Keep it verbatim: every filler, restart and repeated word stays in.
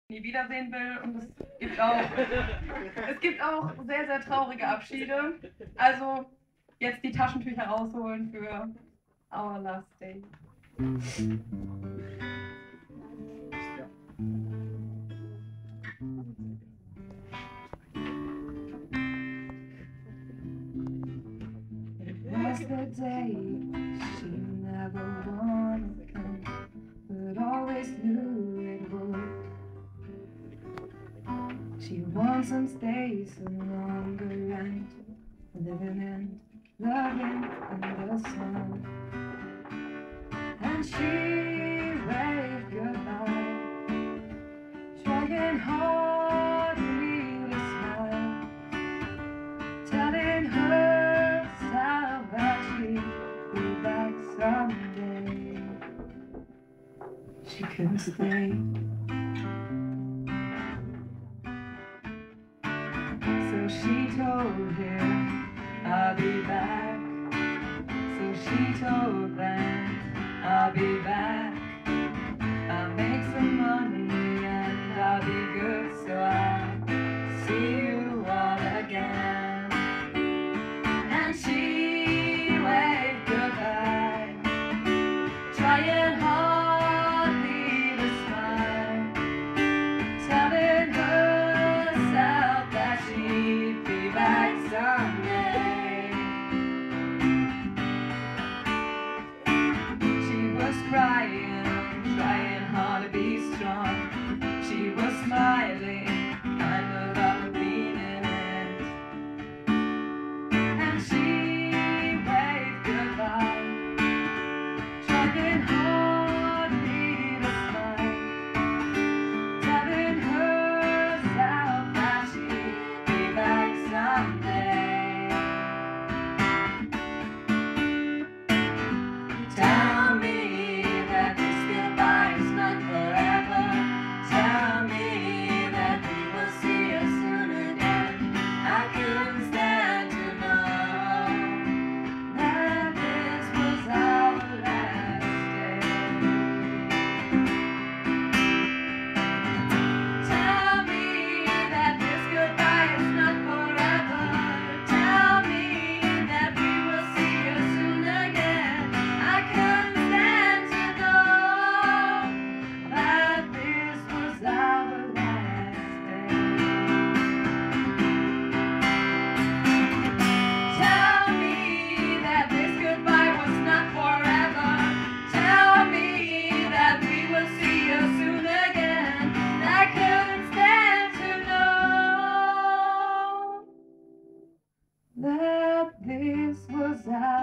nie wiedersehen will, und es gibt auch, es gibt auch sehr, sehr traurige Abschiede. Also jetzt die Taschentücher rausholen für Our Last Day. It was the day she never wanted to come, but always knew it would. She wants some space and longer and living and loving in the sun. And she waved goodbye, trying hardly to smile, telling herself that she'd be back someday. She couldn't stay. So she told him, I'll be back. So she told them, I'll be back. I'll make some money and I'll be good, so I'll see you all again. And she waved goodbye, trying hardly to smile, telling herself that she'd be back someday. She was crying, trying hard to be strong. She was smiling, kind of up a meaning it. And she waved goodbye, trying hardly to smile, telling herself that she'd be back someday. Tell me that this goodbye is not forever. Tell me that we will see us soon again. I couldn't stand to know that this was our last day. Tell me that this goodbye is not forever. Tell me that we will see us soon again. I couldn't stand to know that this was our last day. Tell me that this goodbye was not forever. Tell me that we will see us soon again. I couldn't stand to know that this was our